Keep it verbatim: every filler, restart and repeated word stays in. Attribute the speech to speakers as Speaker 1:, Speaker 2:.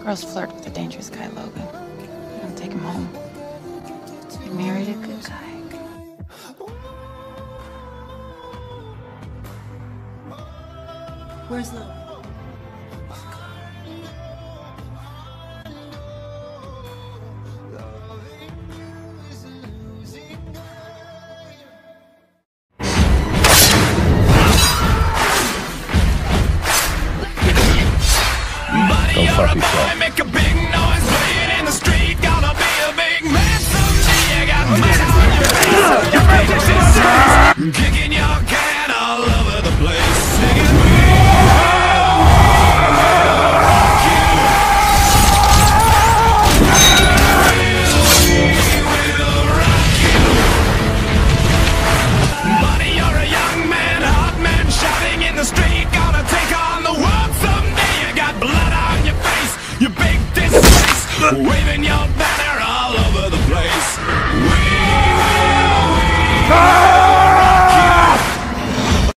Speaker 1: Girls flirt with a dangerous guy, Logan. You don't take him home. You married a good guy.
Speaker 2: Where's Logan?
Speaker 3: Go fuck yourself.
Speaker 4: Make a big noise, playing in the street. Gonna be a big man someday. You got mud on your face, your face is serious. Kicking your can all over the place, singing we will rock you. We will rock you. Buddy, you're a young man, hot man, shouting in the street. Gonna take on the world someday. You got blood on your face, you big disgrace, waving your banner all over the place.